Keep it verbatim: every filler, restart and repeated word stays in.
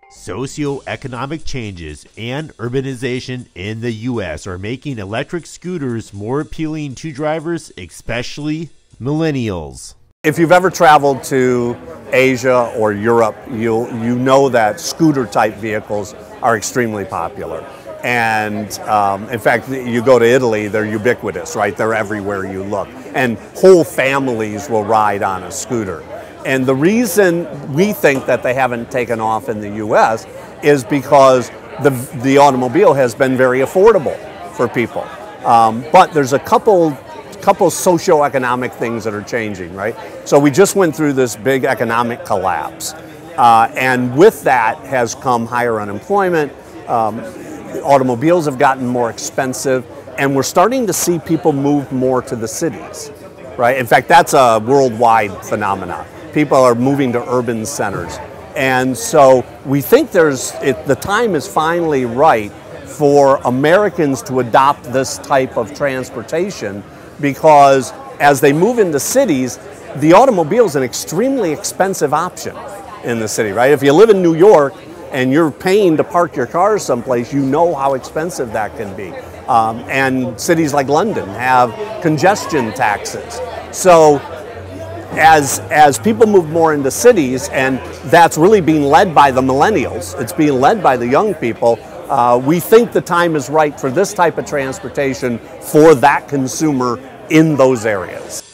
Socioeconomic changes and urbanization in the U S are making electric scooters more appealing to drivers, especially millennials. If you've ever traveled to Asia or Europe, you'll, you know that scooter-type vehicles are extremely popular. And um, in fact, you go to Italy, they're ubiquitous, right? They're everywhere you look. And whole families will ride on a scooter. And the reason we think that they haven't taken off in the U S is because the, the automobile has been very affordable for people. Um, but there's a couple, couple socioeconomic things that are changing, right? So we just went through this big economic collapse. Uh, and with that has come higher unemployment. Um, automobiles have gotten more expensive. And we're starting to see people move more to the cities, right? In fact, that's a worldwide phenomenon. People are moving to urban centers. And so we think there's, it, the time is finally right for Americans to adopt this type of transportation, because as they move into cities, the automobile is an extremely expensive option in the city, right? If you live in New York and you're paying to park your car someplace, you know how expensive that can be. Um, and cities like London have congestion taxes. So As, as people move more into cities, and that's really being led by the millennials, it's being led by the young people, uh, we think the time is right for this type of transportation for that consumer in those areas.